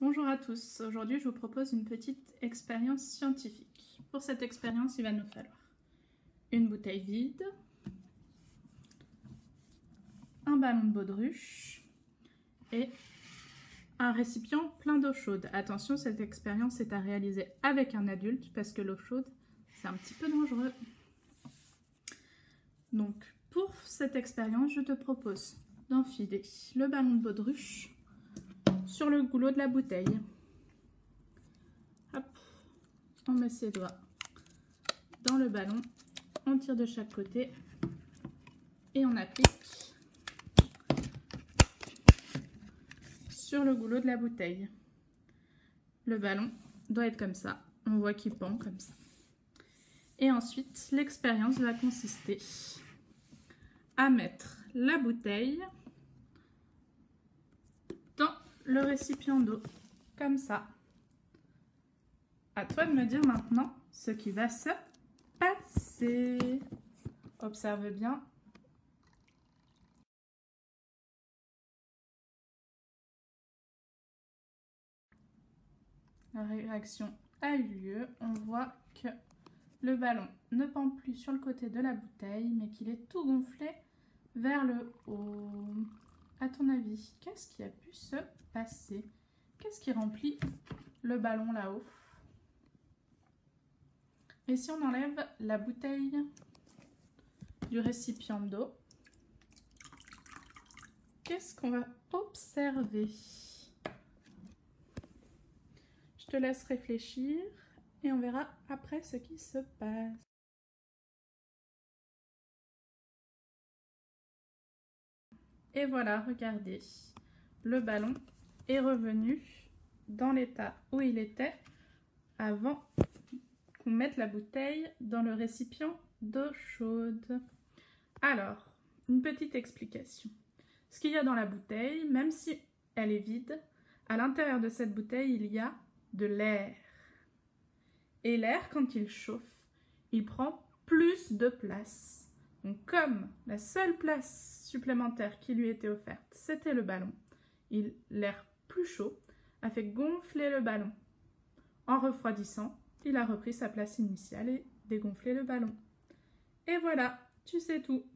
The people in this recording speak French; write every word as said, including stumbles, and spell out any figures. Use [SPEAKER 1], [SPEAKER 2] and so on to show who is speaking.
[SPEAKER 1] Bonjour à tous, aujourd'hui je vous propose une petite expérience scientifique. Pour cette expérience, il va nous falloir une bouteille vide, un ballon de baudruche et un récipient plein d'eau chaude. Attention, cette expérience est à réaliser avec un adulte parce que l'eau chaude, c'est un petit peu dangereux. Donc, pour cette expérience, je te propose d'enfiler le ballon de baudruche sur le goulot de la bouteille. Hop, on met ses doigts dans le ballon, on tire de chaque côté et on applique sur le goulot de la bouteille. Le ballon doit être comme ça, on voit qu'il pend comme ça. Et ensuite, l'expérience va consister à mettre la bouteille dans le récipient d'eau, comme ça. À toi de me dire maintenant ce qui va se passer. Observe bien. La réaction a eu lieu. On voit que le ballon ne pend plus sur le côté de la bouteille, mais qu'il est tout gonflé vers le haut. À ton avis, qu'est-ce qui a pu se passer? Qu'est-ce qui remplit le ballon là-haut? Et si on enlève la bouteille du récipient d'eau, qu'est-ce qu'on va observer? Je te laisse réfléchir et on verra après ce qui se passe. Et voilà, regardez, le ballon est revenu dans l'état où il était avant qu'on mette la bouteille dans le récipient d'eau chaude. Alors, une petite explication. Ce qu'il y a dans la bouteille, même si elle est vide, à l'intérieur de cette bouteille, il y a de l'air. Et l'air, quand il chauffe, il prend plus de place. Donc, comme la seule place supplémentaire qui lui était offerte, c'était le ballon, l'air plus chaud a fait gonfler le ballon. En refroidissant, il a repris sa place initiale et dégonflé le ballon. Et voilà, tu sais tout.